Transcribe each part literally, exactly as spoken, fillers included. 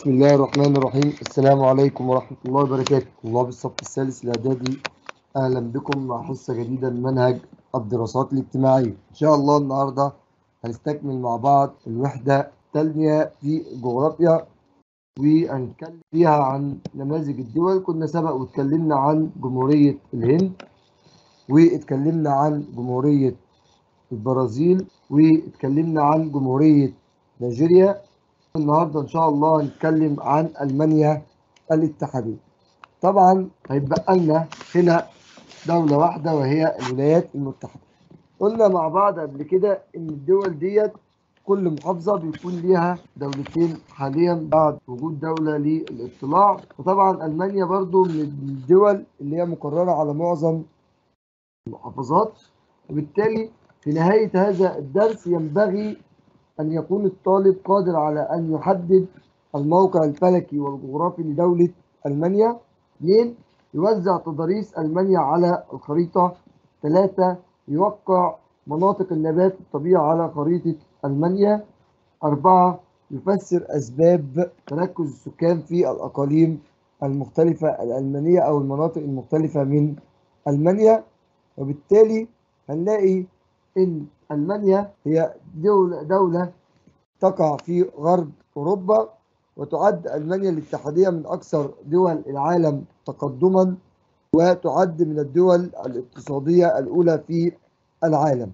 بسم الله الرحمن الرحيم. السلام عليكم ورحمة الله وبركاته. طلاب الصف الثالث الإعدادي، أهلا بكم مع حصة جديدة من منهج الدراسات الاجتماعية. إن شاء الله النهاردة هنستكمل مع بعض الوحدة الثانية في الجغرافيا، وهنتكلم فيها عن نماذج الدول. كنا سبق واتكلمنا عن جمهورية الهند، واتكلمنا عن جمهورية البرازيل، واتكلمنا عن جمهورية نيجيريا. النهارده ان شاء الله هنتكلم عن المانيا الاتحاديه. طبعا هيتبقى لنا هنا دوله واحده وهي الولايات المتحده. قلنا مع بعض قبل كده ان الدول ديت كل محافظه بيكون ليها دولتين حاليا بعد وجود دوله للاطلاع. وطبعا المانيا برضو من الدول اللي هي مقرره على معظم المحافظات، وبالتالي في نهايه هذا الدرس ينبغي أن يكون الطالب قادر على أن يحدد الموقع الفلكي والجغرافي لدولة ألمانيا. اثنين، يوزع تضاريس ألمانيا على الخريطة. ثلاثة، يوقع مناطق النبات الطبيعي على خريطة ألمانيا. أربعة، يفسر أسباب تركز السكان في الأقاليم المختلفة الألمانية أو المناطق المختلفة من ألمانيا. وبالتالي هنلاقي إن ألمانيا هي دولة, دولة تقع في غرب أوروبا، وتعد ألمانيا الاتحادية من أكثر دول العالم تقدما، وتعد من الدول الاقتصادية الأولى في العالم.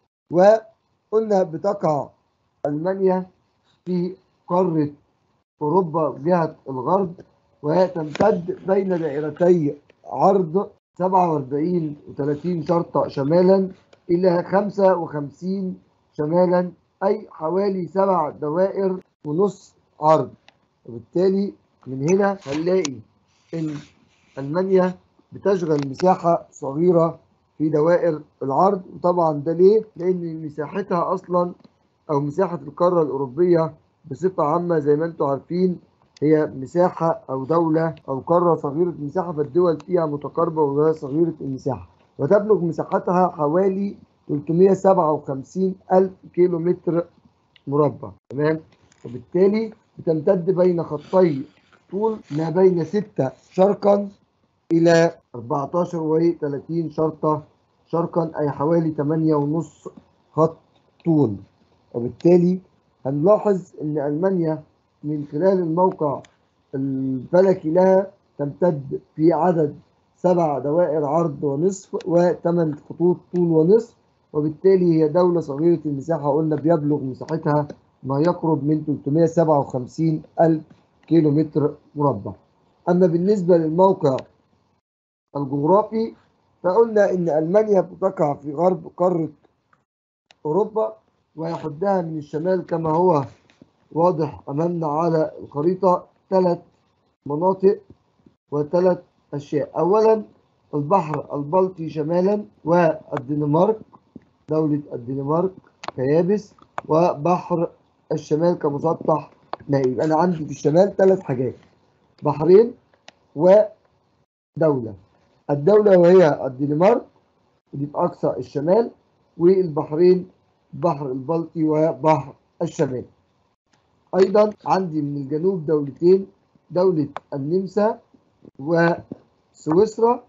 وقلنا بتقع ألمانيا في قارة أوروبا جهة الغرب، وتمتد بين دائرتي عرض سبعة وأربعين وثلاثين شرطة شمالا إلى خمسة وخمسين شمالا، أي حوالي سبع دوائر ونص عرض. وبالتالي من هنا هنلاقي إن ألمانيا بتشغل مساحة صغيرة في دوائر العرض. وطبعا ده ليه؟ لأن مساحتها أصلا أو مساحة القارة الأوروبية بصفة عامة زي ما أنتم عارفين هي مساحة أو دولة أو قارة صغيرة المساحة، فالدول فيها متقاربة وهي صغيرة المساحة، وتبلغ مساحتها حوالي ثلاثمائة وسبعة وخمسين ألف كيلو متر مربع. تمام. وبالتالي بتمتد بين خطي طول ما بين ستة شرقا إلى أربعة عشر وثلاثين شرطة شرقا، أي حوالي ثمانية ونص خط طول. وبالتالي هنلاحظ أن ألمانيا من خلال الموقع الفلكي لها تمتد في عدد سبع دوائر عرض ونصف وثمان خطوط طول ونصف، وبالتالي هي دولة صغيرة المساحة. قلنا بيبلغ مساحتها ما يقرب من ثلاثمائة وسبعة وخمسين ألف كيلو متر مربع. أما بالنسبة للموقع الجغرافي فقلنا إن ألمانيا بتقع في غرب قارة أوروبا، ويحدها من الشمال كما هو واضح أمامنا على الخريطة ثلاث مناطق وثلاث أشياء. أولا البحر البلطي شمالا، والدنمارك دولة الدنمارك كيابس، وبحر الشمال كمسطح مائي. يبقى أنا عندي في الشمال ثلاث حاجات: بحرين ودولة. الدولة وهي الدنمارك ودي في أقصى الشمال، والبحرين البحر البلطي وبحر الشمال. أيضا عندي من الجنوب دولتين: دولة النمسا وسويسرا.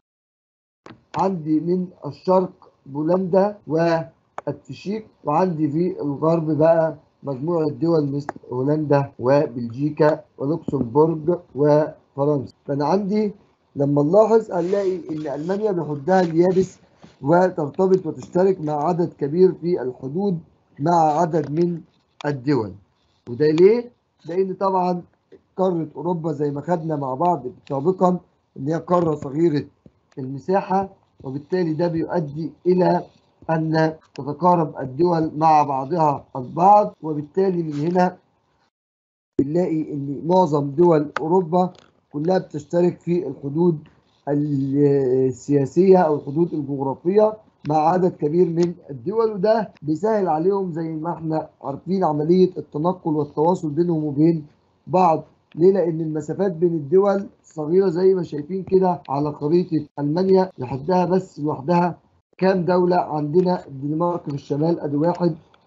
عندي من الشرق بولندا والتشيك، وعندي في الغرب بقى مجموعة دول مثل هولندا وبلجيكا ولوكسمبورغ وفرنسا. فأنا عندي لما نلاحظ هنلاقي إن ألمانيا بحدها اليابس وترتبط وتشترك مع عدد كبير في الحدود مع عدد من الدول. وده ليه؟ لأن طبعا قارة أوروبا زي ما خدنا مع بعض سابقا إن هي قارة صغيرة المساحة، وبالتالي ده بيؤدي إلى أن تتقارب الدول مع بعضها البعض، وبالتالي من هنا بنلاقي إن معظم دول أوروبا كلها بتشترك في الحدود السياسية أو الحدود الجغرافية مع عدد كبير من الدول، وده بيسهل عليهم زي ما احنا عارفين عملية التنقل والتواصل بينهم وبين بعض. ليه؟ لأن المسافات بين الدول صغيرة زي ما شايفين كده على خريطة ألمانيا. لحدها بس لوحدها كام دولة؟ عندنا الدنمارك في الشمال أدي واحد،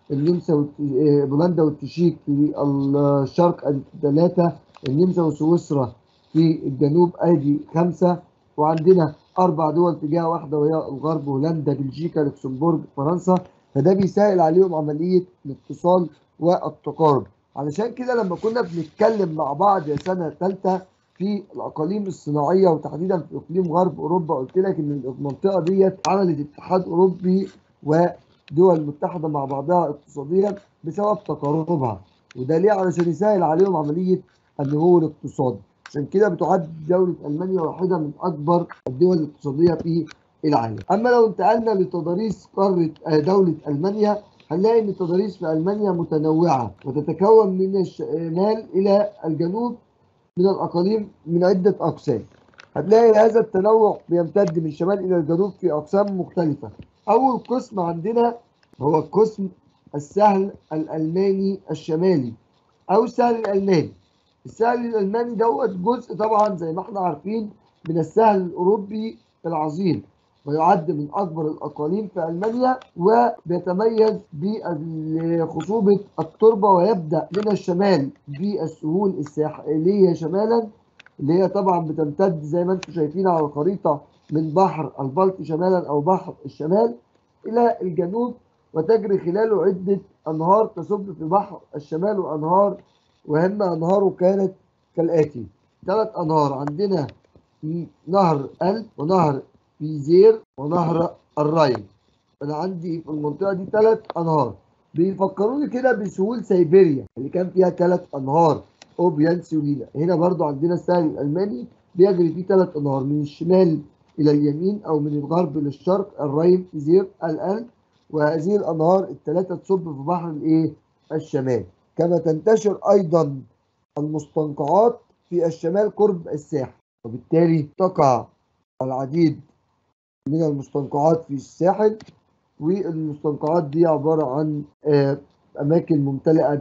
النمسا والت- آه، بولندا والتشيك في الشرق ادي ثلاثة، النمسا وسويسرا في الجنوب ادي خمسة، وعندنا اربع دول في جهة واحدة وهي الغرب، هولندا بلجيكا لوكسمبورغ فرنسا. فده بيسهل عليهم عملية الاتصال والتقارب. علشان كده لما كنا بنتكلم مع بعض يا سنة ثالثة في الأقاليم الصناعية وتحديدا في إقليم غرب أوروبا، قلت لك إن المنطقة ديت عملت اتحاد أوروبي ودول متحدة مع بعضها اقتصاديا بسبب تقاربها، وده ليه؟ علشان يسهل عليهم عملية النمو الاقتصادي. عشان كده بتعد دولة ألمانيا واحدة من أكبر الدول الاقتصادية في العالم. أما لو انتقلنا لتضاريس قارة آه، دولة ألمانيا، هنلاقي ان التضاريس في المانيا متنوعه وتتكون من الشمال الى الجنوب من الاقاليم من عده اقسام. هتلاقي هذا التنوع بيمتد من الشمال الى الجنوب في اقسام مختلفه. اول قسم عندنا هو القسم السهل الالماني الشمالي او السهل الالماني. السهل الالماني دوت جزء طبعا زي ما احنا عارفين من السهل الاوروبي العظيم، ويعد من اكبر الاقاليم في المانيا، وبيتميز بخصوبه التربه، ويبدا من الشمال بالسهول الساحليه شمالا، اللي هي طبعا بتمتد زي ما انتم شايفين على الخريطه من بحر البلطي شمالا او بحر الشمال الى الجنوب، وتجري خلاله عده انهار تصب في بحر الشمال، وانهار وهم انهاره كانت كالاتي: ثلاث انهار عندنا، نهر ألب ونهر بيزير ونهر الراين. انا عندي في المنطقه دي ثلاث انهار بيفكروني كده بسهول سيبيريا اللي كان فيها ثلاث انهار اوبيانسي وليلا. هنا برضو عندنا الساحل الالماني بيجري فيه ثلاث انهار من الشمال الى اليمين او من الغرب للشرق: الراين، بيزير، الألب. وهذه الانهار الثلاثه تصب في بحر الايه؟ الشمال. كما تنتشر ايضا المستنقعات في الشمال قرب الساحل، وبالتالي تقع العديد من المستنقعات في الساحل. والمستنقعات دي عبارة عن آه، أماكن ممتلئة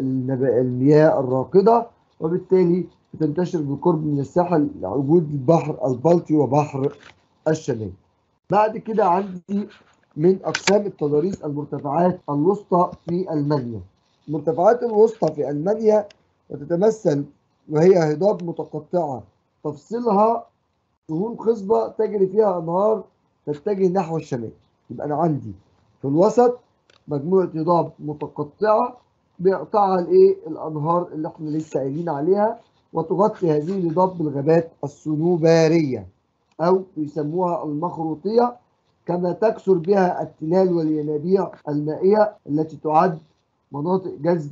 بالمياه الراكدة، وبالتالي بتنتشر بالقرب من الساحل لوجود البحر البلطي وبحر الشمال. بعد كده عندي من أقسام التضاريس المرتفعات الوسطى في ألمانيا. المرتفعات الوسطى في ألمانيا وتتمثل وهي هضاب متقطعة تفصلها سهول خصبة تجري فيها أنهار تتجه نحو الشمال. يبقى أنا عندي في الوسط مجموعة هضاب متقطعة بيقطعها الإيه؟ الأنهار اللي إحنا لسه قايلين عليها، وتغطي هذه الهضاب بالغابات الصنوبرية أو يسموها المخروطية، كما تكثر بها التلال والينابيع المائية التي تعد مناطق جذب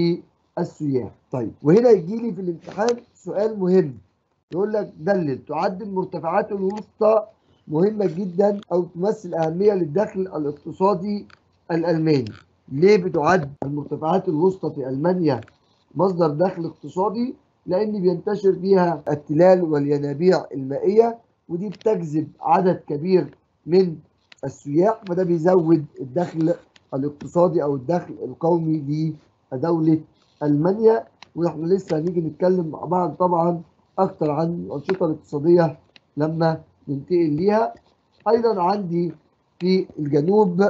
للسياح. طيب، وهنا يجي لي في الامتحان سؤال مهم، يقول لك دلل تعد المرتفعات الوسطى مهمة جدا أو تمثل أهمية للدخل الاقتصادي الألماني. ليه بتعد المرتفعات الوسطى في ألمانيا مصدر دخل اقتصادي؟ لأن بينتشر فيها التلال والينابيع المائية، ودي بتجذب عدد كبير من السياح، فده بيزود الدخل الاقتصادي أو الدخل القومي لدولة ألمانيا. واحنا لسه هنيجي نتكلم مع بعض طبعا اكتر عن الانشطه الاقتصاديه لما ننتقل ليها. ايضا عندي في الجنوب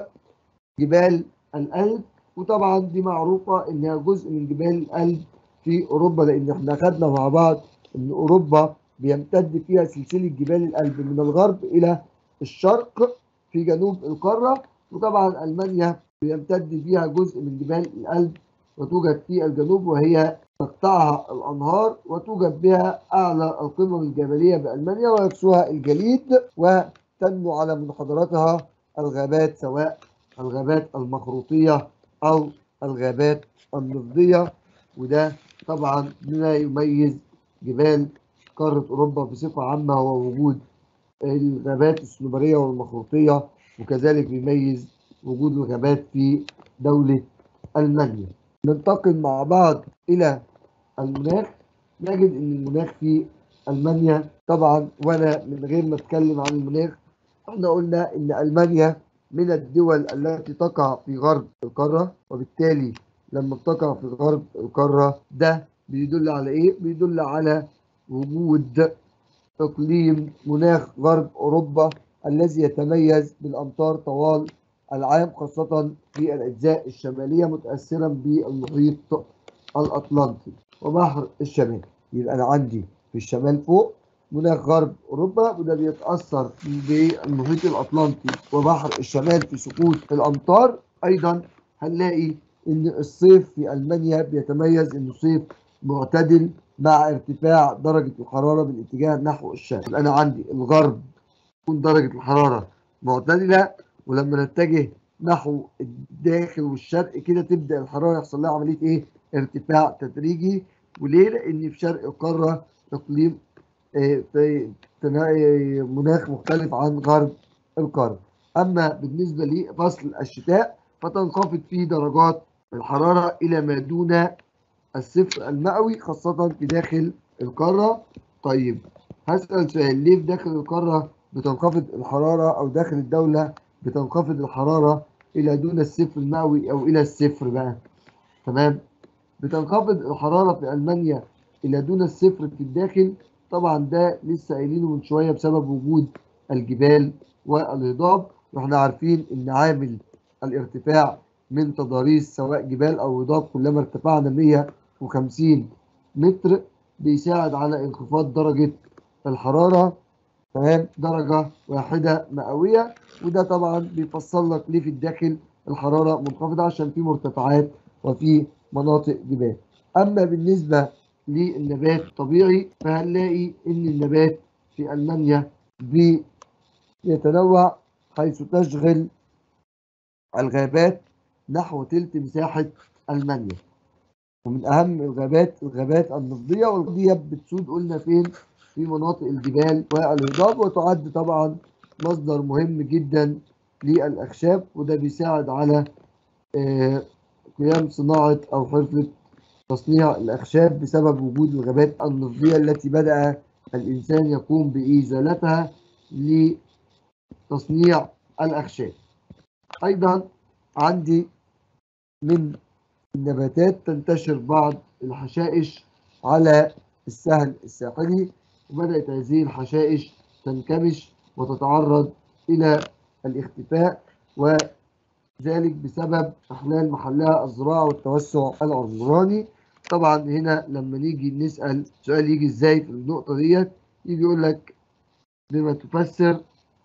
جبال الألب، وطبعا دي معروفه انها جزء من جبال الألب في اوروبا، لان احنا خدنا مع بعض ان اوروبا بيمتد فيها سلسله جبال الألب من الغرب الى الشرق في جنوب القاره. وطبعا المانيا بيمتد فيها جزء من جبال الألب وتوجد في الجنوب، وهي تقطعها الأنهار، وتوجد بها أعلى القمم الجبلية بألمانيا ويكسوها الجليد، وتنمو على منحدراتها الغابات، سواء الغابات المخروطية أو الغابات النفضية. وده طبعا بما يميز جبال قارة أوروبا بصفة عامة هو وجود الغابات الصنوبرية والمخروطية، وكذلك بيميز وجود الغابات في دولة ألمانيا. ننتقل مع بعض إلى المناخ. نجد ان المناخ في المانيا طبعا، وانا من غير ما اتكلم عن المناخ، احنا قلنا ان المانيا من الدول التي تقع في غرب القاره، وبالتالي لما بتقع في غرب القاره ده بيدل على ايه؟ بيدل على وجود اقليم مناخ غرب اوروبا الذي يتميز بالامطار طوال العام خاصة في الأجزاء الشمالية متأثرا بالمحيط الأطلنطي وبحر الشمال. يبقى أنا عندي في الشمال فوق مناخ غرب أوروبا، وده بيتأثر بالمحيط الأطلنطي وبحر الشمال في سقوط الأمطار. أيضا هنلاقي إن الصيف في ألمانيا بيتميز إنه صيف معتدل مع ارتفاع درجة الحرارة بالاتجاه نحو الشرق. يبقى أنا عندي الغرب تكون درجة الحرارة معتدلة، ولما نتجه نحو الداخل والشرق كده تبدأ الحرارة يحصل لها عملية إيه؟ ارتفاع تدريجي. وليه؟ لأن في شرق القارة إقليم آه، في تنا- مناخ مختلف عن غرب القارة. أما بالنسبة لفصل الشتاء فتنخفض فيه درجات الحرارة إلى ما دون الصفر المئوي خاصة في داخل القارة. طيب هسأل سؤال، ليه في داخل القارة بتنخفض الحرارة أو داخل الدولة بتنخفض الحرارة إلى دون الصفر المئوي أو إلى الصفر بقى؟ تمام. بتنخفض الحرارة في ألمانيا إلى دون الصفر في الداخل. طبعا ده لسه قايلينه من شوية بسبب وجود الجبال والهضاب، واحنا عارفين إن عامل الارتفاع من تضاريس سواء جبال أو هضاب كلما ارتفعنا مئة وخمسين متر بيساعد على انخفاض درجة الحرارة تمام درجة واحدة مئوية. وده طبعا بيفسر لك ليه في الداخل الحرارة منخفضة، عشان في مرتفعات وفي مناطق جبال. أما بالنسبة للنبات الطبيعي فهنلاقي إن النبات في ألمانيا بيتنوع، حيث تشغل الغابات نحو تلت مساحة ألمانيا. ومن أهم الغابات الغابات النفطية، والغابات بتسود قلنا فين؟ في مناطق الجبال والهضاب، وتعد طبعا مصدر مهم جدا للأخشاب، وده بيساعد على آه، قيام صناعة أو حرفة تصنيع الأخشاب بسبب وجود الغابات النفطية التي بدأ الإنسان يقوم بإزالتها لتصنيع الأخشاب. أيضا عندي من النباتات تنتشر بعض الحشائش على السهل الساحلي، وبدأت هذه الحشائش تنكمش وتتعرض إلى الاختفاء، وذلك بسبب إحلال محلها الزراعة والتوسع العمراني. طبعا هنا لما نيجي نسأل سؤال يجي إزاي في النقطة ديت، يجي يقول لك بما تفسر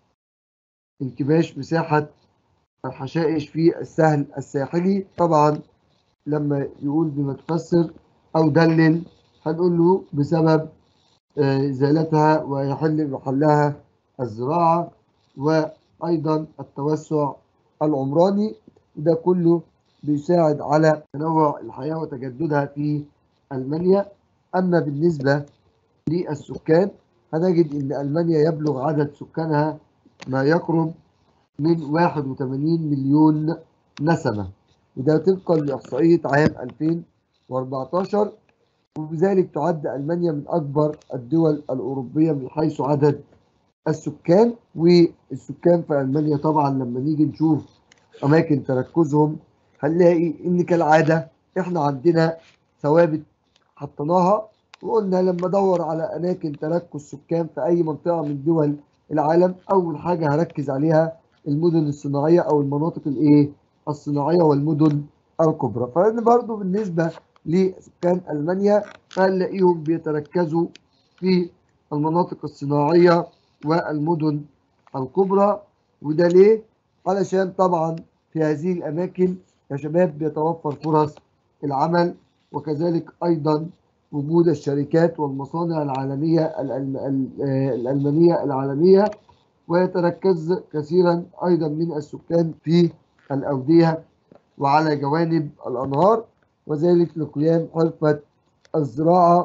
انكماش مساحة الحشائش في السهل الساحلي. طبعا لما يقول بما تفسر أو دلل هنقول له بسبب آه، إزالتها ويحل محلها الزراعة وأيضا التوسع العمراني. ده كله بيساعد على تنوع الحياة وتجددها في ألمانيا. أما بالنسبة للسكان هنجد أن ألمانيا يبلغ عدد سكانها ما يقرب من واحد وثمانين مليون نسمة، وده طبقا لإحصائية عام ألفين وأربعتاشر. وبذلك تعد ألمانيا من أكبر الدول الأوروبية من حيث عدد السكان. والسكان في ألمانيا طبعا لما نيجي نشوف أماكن تركزهم هنلاقي إن كالعادة إحنا عندنا ثوابت حطيناها، وقلنا لما أدور على أماكن تركز سكان في أي منطقة من دول العالم أول حاجة هركز عليها المدن الصناعية أو المناطق الإيه الصناعية والمدن الكبرى. فإن برضو بالنسبة لسكان ألمانيا هنلاقيهم بيتركزوا في المناطق الصناعية والمدن الكبرى. وده ليه؟ علشان طبعا في هذه الأماكن يا شباب بيتوفر فرص العمل، وكذلك أيضا وجود الشركات والمصانع العالمية الألمانية العالمية. ويتركز كثيرا أيضا من السكان في الأودية وعلى جوانب الأنهار، وذلك لقيام حرفة الزراعة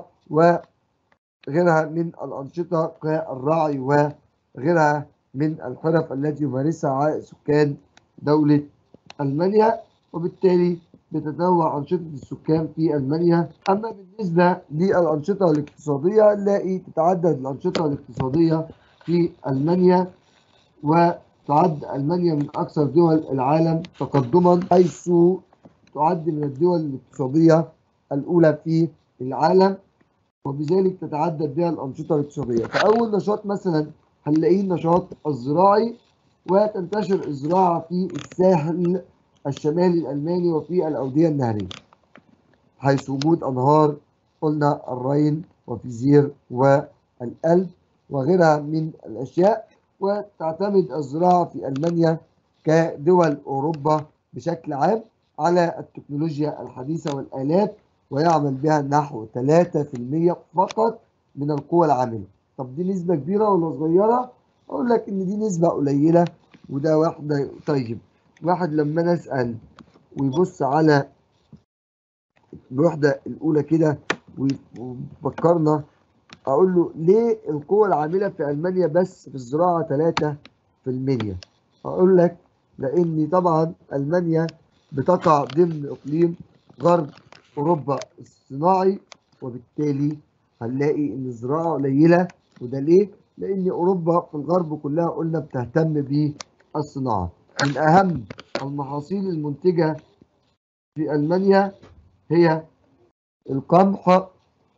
وغيرها من الأنشطة كالرعي وغيرها من الحرف التي يمارسها سكان دولة ألمانيا. وبالتالي بتتنوع أنشطة السكان في ألمانيا. أما بالنسبة للأنشطة الاقتصادية نلاقي تتعدد الأنشطة الاقتصادية في ألمانيا، وتعد ألمانيا من أكثر دول العالم تقدما، حيث تعد من الدول الاقتصادية الأولى في العالم، وبذلك تتعدد بها الأنشطة الاقتصادية. فأول نشاط مثلا هنلاقيه النشاط الزراعي، وتنتشر الزراعة في الساحل الشمالي الألماني وفي الأودية النهرية، حيث وجود أنهار قلنا الراين وفيزير والألب وغيرها من الأشياء. وتعتمد الزراعة في ألمانيا كدول أوروبا بشكل عام على التكنولوجيا الحديثة والآلات، ويعمل بها نحو ثلاثة بالمئة فقط من القوى العاملة. طب دي نسبة كبيرة ولا صغيرة؟ أقول لك إن دي نسبة قليلة وده واحدة. طيب واحد لما نسأل ويبص على الوحدة الأولى كده وفكرنا، أقول له ليه القوى العاملة في ألمانيا بس في الزراعة ثلاثة بالمئة؟ أقول لك لأن طبعا ألمانيا بتقع ضمن إقليم غرب أوروبا الصناعي، وبالتالي هنلاقي إن الزراعة قليلة. وده ليه؟ لأن أوروبا في الغرب كلها قلنا بتهتم بالصناعة. من أهم المحاصيل المنتجة في ألمانيا هي القمح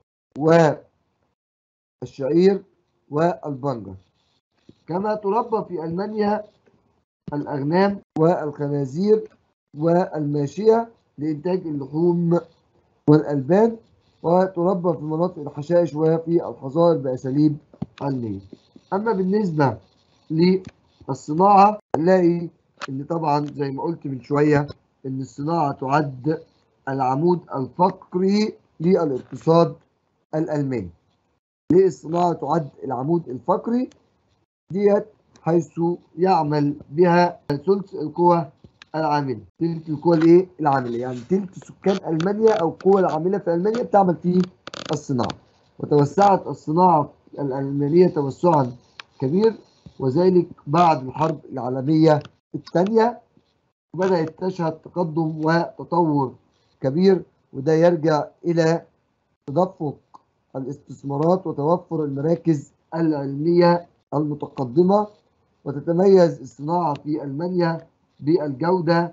والشعير والبنجر. كما تربى في ألمانيا الأغنام والخنازير والماشية لإنتاج اللحوم والألبان، وتربى في مناطق الحشائش وفي الحظائر بأساليب علمية. أما بالنسبة للصناعة نلاقي إن طبعا زي ما قلت من شوية إن الصناعة تعد العمود الفقري للاقتصاد الألماني. ليه الصناعة تعد العمود الفقري؟ ديت حيث يعمل بها ثلث القوى العاملة، ثلث القوى الايه؟ العاملة، يعني ثلث سكان ألمانيا أو القوى العاملة في ألمانيا بتعمل في الصناعة. وتوسعت الصناعة الألمانية توسعا كبير، وذلك بعد الحرب العالمية الثانية، وبدأت تشهد تقدم وتطور كبير، وده يرجع إلى تدفق الاستثمارات وتوفر المراكز العلمية المتقدمة. وتتميز الصناعة في ألمانيا بالجودة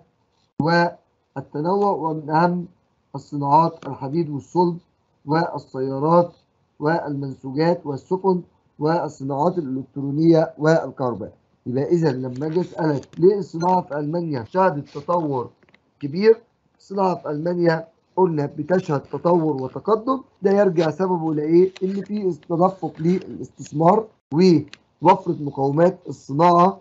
والتنوع، ومن أهم الصناعات الحديد والصلب والسيارات والمنسوجات والسفن والصناعات الإلكترونية والكهرباء. يبقى إذا لما أجي أسألك ليه الصناعة في ألمانيا شهدت تطور كبير؟ الصناعة في ألمانيا قلنا بتشهد تطور وتقدم، ده يرجع سببه لإيه؟ إن في تدفق للاستثمار ووفرة مقومات الصناعة،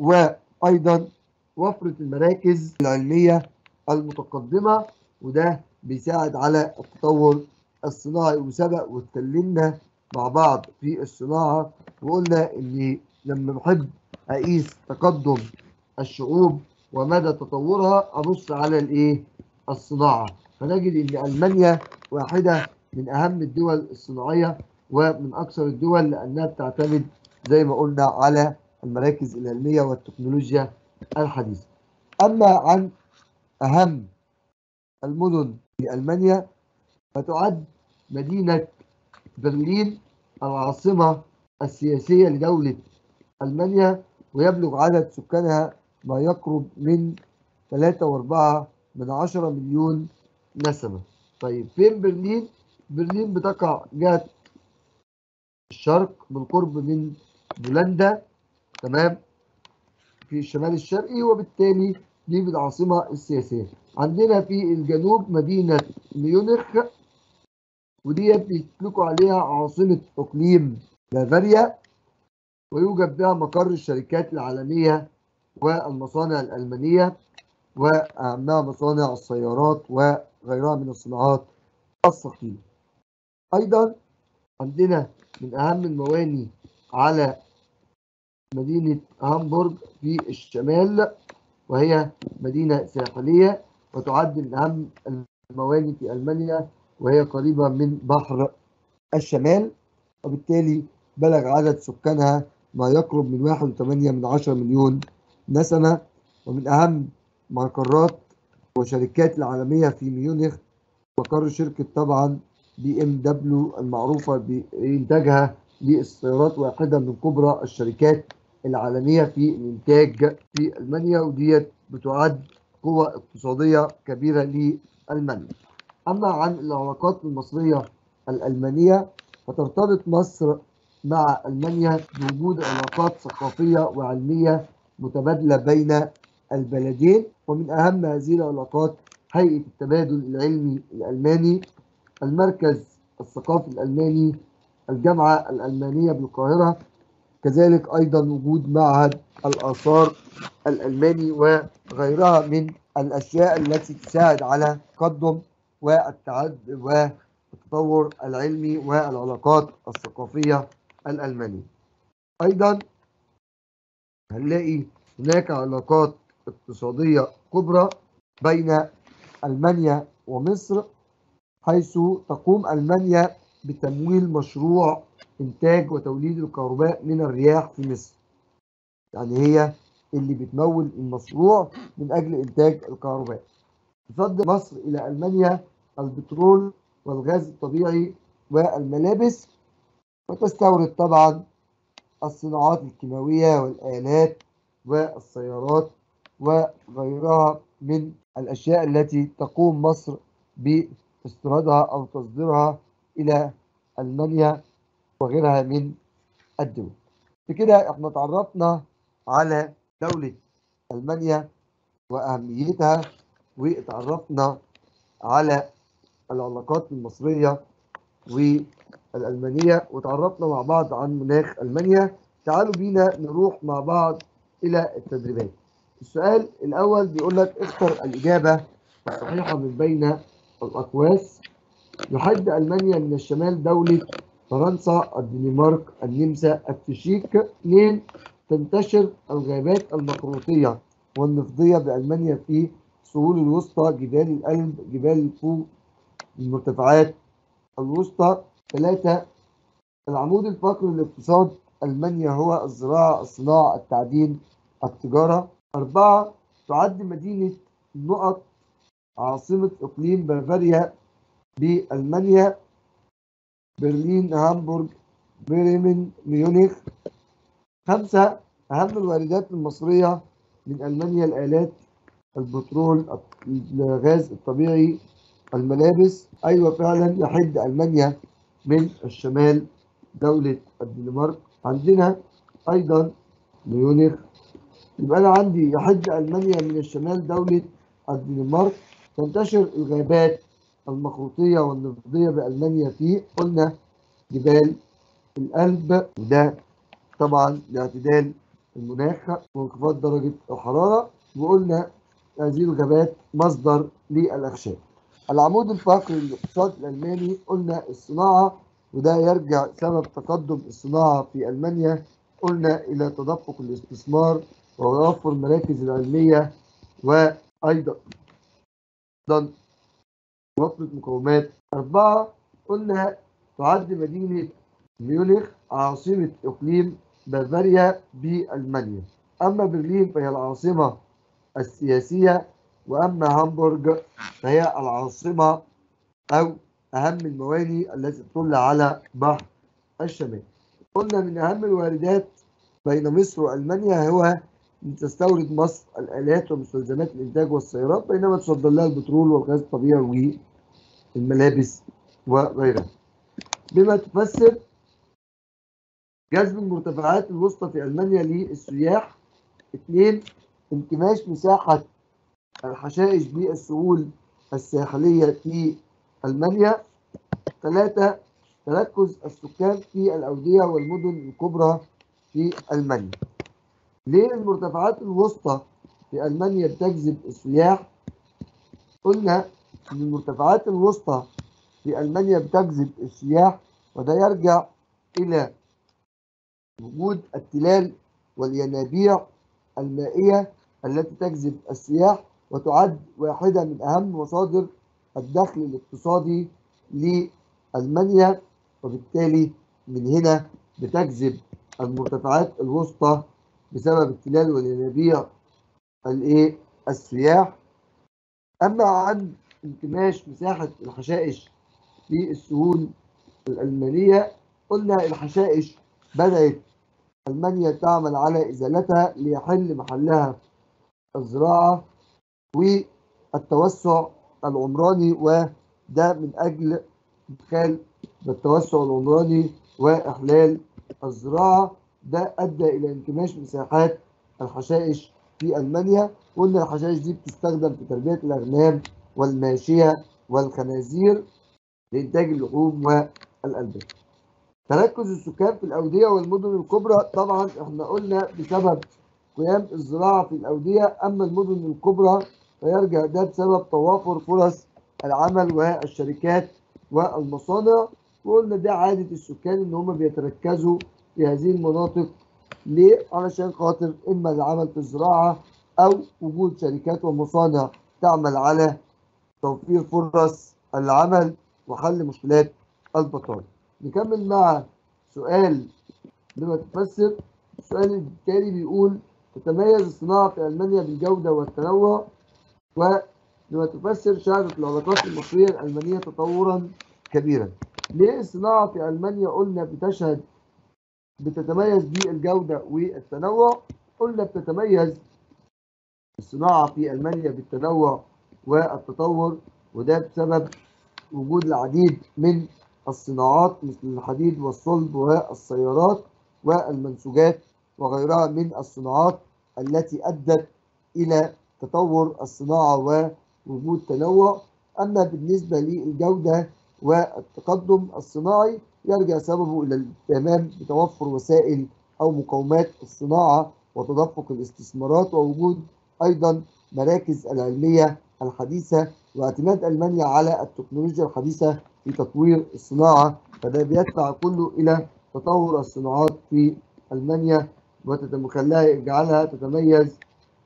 وأيضا وفرة المراكز العلمية المتقدمة، وده بيساعد على التطور الصناعي. وسبق واتكلمنا مع بعض في الصناعة وقلنا إن لما بحب أقيس تقدم الشعوب ومدى تطورها أبص على الإيه؟ الصناعة. فنجد إن ألمانيا واحدة من أهم الدول الصناعية ومن أكثر الدول، لأنها بتعتمد زي ما قلنا على المراكز العلمية والتكنولوجيا الحديثة. أما عن أهم المدن في ألمانيا فتعد مدينة برلين العاصمة السياسية لدولة ألمانيا، ويبلغ عدد سكانها ما يقرب من ثلاثة وأربعة من عشرة مليون نسمة. طيب فين برلين؟ برلين بتقع جهة الشرق بالقرب من بولندا، تمام، في الشمال الشرقي، وبالتالي دي العاصمة السياسية. عندنا في الجنوب مدينة ميونخ، وديت بيطلقوا عليها عاصمة إقليم بافاريا، ويوجد بها مقر الشركات العالمية والمصانع الألمانية، وأهمها مصانع السيارات وغيرها من الصناعات الثقيلة. أيضا عندنا من أهم المواني على مدينة هامبورغ في الشمال، وهي مدينة ساحلية وتعد من أهم المواني في ألمانيا، وهي قريبة من بحر الشمال، وبالتالي بلغ عدد سكانها ما يقرب من واحد فاصلة ثمانية من عشرة مليون نسمة. ومن أهم مقرات وشركات العالمية في ميونخ مقر شركة طبعا بي ام دبليو المعروفة بإنتاجها للسيارات، واحدة من كبرى الشركات العالمية في الإنتاج في ألمانيا، وديت بتعد قوة اقتصادية كبيرة لألمانيا. أما عن العلاقات المصرية الألمانية فترتبط مصر مع ألمانيا بوجود علاقات ثقافية وعلمية متبادلة بين البلدين. ومن أهم هذه العلاقات هيئة التبادل العلمي الألماني، المركز الثقافي الألماني، الجامعة الألمانية بالقاهرة، كذلك أيضا وجود معهد الآثار الألماني وغيرها من الأشياء التي تساعد على التقدم والتعد والتطور العلمي والعلاقات الثقافية الألمانية. أيضا هنلاقي هناك علاقات اقتصادية كبرى بين ألمانيا ومصر، حيث تقوم ألمانيا بتمويل مشروع إنتاج وتوليد الكهرباء من الرياح في مصر. يعني هي اللي بتمول المشروع من أجل إنتاج الكهرباء. تصدر مصر إلى ألمانيا البترول والغاز الطبيعي والملابس، وتستورد طبعا الصناعات الكيماوية والآلات والسيارات وغيرها من الأشياء التي تقوم مصر باستيرادها أو تصديرها إلى ألمانيا وغيرها من الدول. بكده احنا تعرفنا على دولة ألمانيا وأهميتها، وتعرفنا على العلاقات المصرية والألمانية، وتعرفنا مع بعض عن مناخ ألمانيا. تعالوا بينا نروح مع بعض إلى التدريبات. السؤال الأول بيقول لك اختر الإجابة الصحيحة من بين الأقواس. يحد ألمانيا من الشمال دولة فرنسا، الدنمارك، النمسا، التشيك. اثنين، تنتشر الغابات المخروطية والنفضية بألمانيا في السهول الوسطى، جبال الألب، جبال الفوق، المرتفعات الوسطى. ثلاثة، العمود الفقري للاقتصاد ألمانيا هو الزراعة، الصناعة، التعدين، التجارة. أربعة، تعد مدينة نقط عاصمة إقليم بافاريا بألمانيا: برلين، هامبورغ، بريمن، ميونخ. خمسة، أهم الواردات المصرية من ألمانيا: الآلات، البترول، الغاز الطبيعي، الملابس. أيوة فعلا يحد ألمانيا من الشمال دولة الدنمارك. عندنا أيضا ميونخ. يبقى أنا عندي يحد ألمانيا من الشمال دولة الدنمارك. تنتشر الغابات المخروطية والنفضية بألمانيا في، قلنا، جبال الألب، وده طبعا لاعتدال المناخ وانخفاض درجة الحرارة. وقلنا هذه الغابات مصدر للأخشاب. العمود الفقري للاقتصاد الألماني، قلنا الصناعة، وده يرجع سبب تقدم الصناعة في ألمانيا، قلنا إلى تدفق الاستثمار وتوفر المراكز العلمية، وأيضا وفرة مقومات. أربعة، قلنا تعد مدينة ميونخ عاصمة إقليم بافاريا بألمانيا. أما برلين فهي العاصمة السياسية، وأما هامبورغ فهي العاصمة أو أهم المواني التي تطل على بحر الشمال. قلنا من أهم الواردات بين مصر وألمانيا هو أن تستورد مصر الآلات ومستلزمات الإنتاج والسيارات، بينما تصدر لها البترول والغاز الطبيعي والملابس وغيرها. بما تفسر جذب المرتفعات الوسطى في ألمانيا للسياح. اثنين، انكماش مساحة الحشائش بالسهول الساحلية في ألمانيا. ثلاثة، تركز السكان في الأودية والمدن الكبرى في ألمانيا. ليه المرتفعات الوسطى في ألمانيا بتجذب السياح؟ قلنا إن المرتفعات الوسطى في ألمانيا بتجذب السياح، وده يرجع إلى وجود التلال والينابيع المائية التي تجذب السياح، وتعد واحدة من أهم مصادر الدخل الاقتصادي لألمانيا. وبالتالي من هنا بتجذب المرتفعات الوسطى بسبب التلال والينابيع الايه السياح. أما عن انكماش مساحة الحشائش في السهول الألمانية، قلنا الحشائش بدأت ألمانيا تعمل على إزالتها ليحل محلها الزراعة والتوسع العمراني، وده من أجل إدخال التوسع العمراني وإحلال الزراعة. ده أدى إلى انكماش مساحات الحشائش في ألمانيا. قلنا الحشائش دي بتستخدم في تربية الأغنام والماشية والخنازير لإنتاج اللحوم والألبان. تركز السكان في الأودية والمدن الكبرى، طبعا احنا قلنا بسبب قيام الزراعة في الأودية، أما المدن الكبرى فيرجع ده بسبب توافر فرص العمل والشركات والمصانع. وقلنا ده عادة السكان إن هم بيتركزوا في هذه المناطق. ليه؟ علشان خاطر إما العمل في الزراعة أو وجود شركات ومصانع تعمل على توفير فرص العمل وحل مشكلات البطالة. نكمل مع سؤال لما تفسر. السؤال التالي بيقول: تتميز الصناعة في ألمانيا بالجودة والتنوع، ولما تفسر شهدت العلاقات المصرية الألمانية تطورا كبيرا. ليه الصناعة في ألمانيا قلنا بتشهد بتتميز بالجودة والتنوع؟ قلنا بتتميز الصناعة في ألمانيا بالتنوع والتطور، وده بسبب وجود العديد من الصناعات مثل الحديد والصلب والسيارات والمنسوجات وغيرها من الصناعات التي أدت إلى تطور الصناعة ووجود تنوع. أما بالنسبة للجودة والتقدم الصناعي يرجع سببه إلى الاهتمام بتوفر وسائل أو مقومات الصناعة وتدفق الاستثمارات ووجود أيضا مراكز العلمية الحديثة واعتماد ألمانيا على التكنولوجيا الحديثة في تطوير الصناعة. فده بيدفع كله إلى تطور الصناعات في ألمانيا وخلاها يجعلها تتميز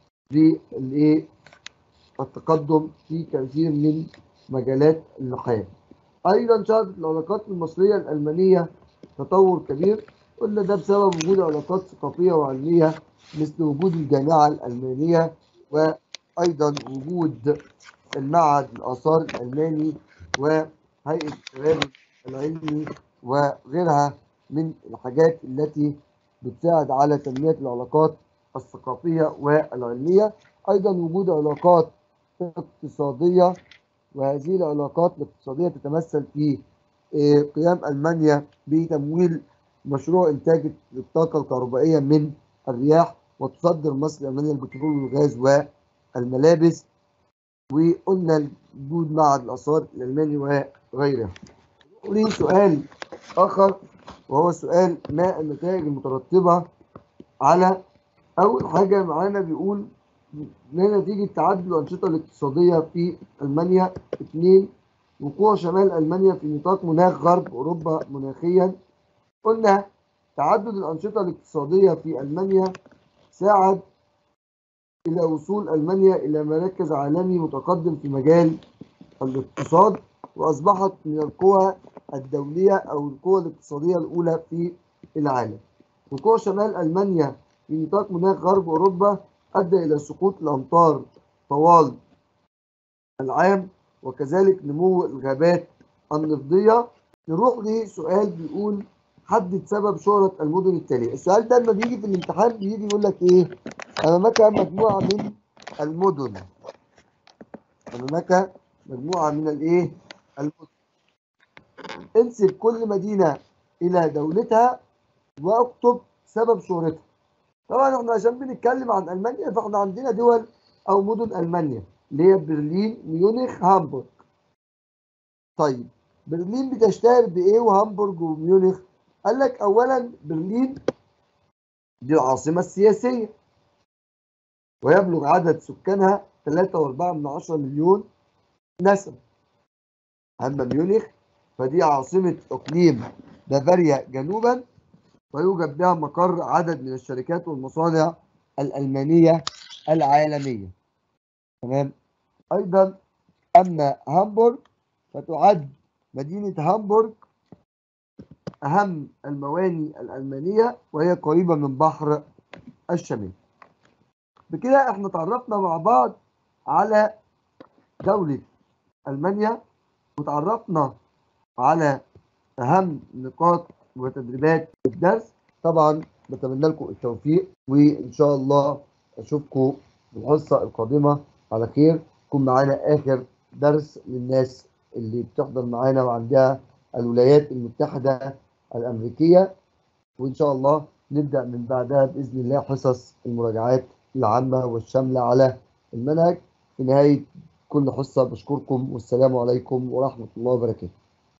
بالتقدم في كثير من مجالات الحياة. أيضا شهدت العلاقات المصرية الألمانية تطور كبير. قلنا ده بسبب وجود علاقات ثقافية وعلمية مثل وجود الجامعة الألمانية وأيضا وجود المعهد الآثار الألماني وهيئة التبادل العلمي وغيرها من الحاجات التي بتساعد على تنمية العلاقات الثقافية والعلمية. أيضا وجود علاقات اقتصادية، وهذه العلاقات الاقتصادية تتمثل في قيام ألمانيا بتمويل مشروع إنتاج الطاقة الكهربائية من الرياح، وتصدر مصر لألمانيا البترول والغاز والملابس. وقلنا وجود معهد الآثار الألماني وغيرها. لي سؤال آخر وهو سؤال: ما النتائج المترتبة على أول حاجة معانا؟ بيقول ما نتيجة تعدد الأنشطة الاقتصادية في ألمانيا. اثنين، وقوع شمال ألمانيا في نطاق مناخ غرب أوروبا مناخيا. قلنا تعدد الأنشطة الاقتصادية في ألمانيا ساعد إلى وصول ألمانيا إلى مركز عالمي متقدم في مجال الاقتصاد، وأصبحت من القوى الدولية أو القوى الاقتصادية الأولى في العالم. وقوع شمال ألمانيا في نطاق مناخ غرب أوروبا أدى إلى سقوط الأمطار طوال العام، وكذلك نمو الغابات النفطية. نروح لسؤال بيقول: حدد سبب شهرة المدن التالية. السؤال ده لما بيجي في الامتحان بيجي يقول لك إيه؟ أمامك مجموعة من المدن. أمامك مجموعة من الإيه؟ المدن. انسب كل مدينة إلى دولتها واكتب سبب شهرتها. طبعا احنا عشان بنتكلم عن ألمانيا فاحنا عندنا دول أو مدن ألمانيا اللي هي برلين، ميونخ، هامبورغ. طيب برلين بتشتهر بإيه وهامبورغ وميونخ؟ قال لك أولا برلين دي العاصمة السياسية ويبلغ عدد سكانها ثلاثة وأربعة من عشرة مليون نسمة. أما ميونخ فدي عاصمة إقليم بافاريا جنوبا، ويوجد بها مقر عدد من الشركات والمصانع الألمانية العالمية. تمام. أيضا أما هامبورغ فتعد مدينة هامبورغ أهم المواني الألمانية وهي قريبة من بحر الشمال. بكده احنا تعرفنا مع بعض على دولة ألمانيا وتعرفنا على أهم نقاط وتدريبات الدرس. طبعا بتمنى لكم التوفيق، وإن شاء الله أشوفكم في الحصة القادمة على خير. يكون معانا آخر درس للناس اللي بتحضر معانا وعندها الولايات المتحدة الأمريكية، وإن شاء الله نبدأ من بعدها بإذن الله حصص المراجعات العامة والشاملة على المنهج. في نهاية كل حصة بشكركم والسلام عليكم ورحمة الله وبركاته.